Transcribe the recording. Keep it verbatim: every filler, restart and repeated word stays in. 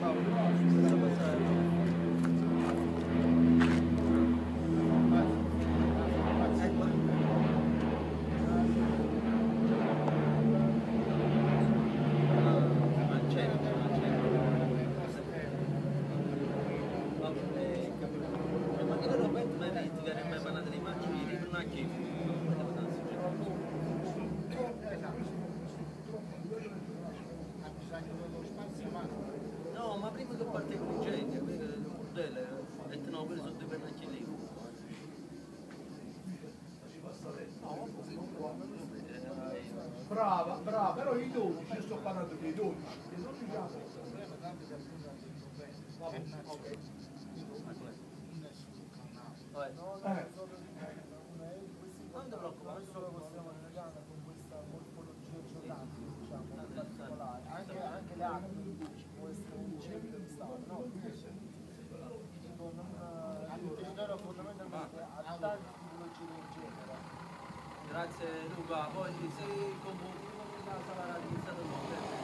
No, ma prima che parte il incendio, il bordello, e no, quelli sono dei pennacchi lì. Brava, brava, però i dodici, io sto parlando dei dodici, i dodici già. Eh. Non ti preoccupare, non solo possiamo legare con questa morfologia geografica, diciamo, particolare, anche, anche le acque di ci può essere un centro di stato, no? Dico, non, il territorio fondamentalmente ha tante tipologie del genere. Grazie Luca, poi se come comunità sarà iniziato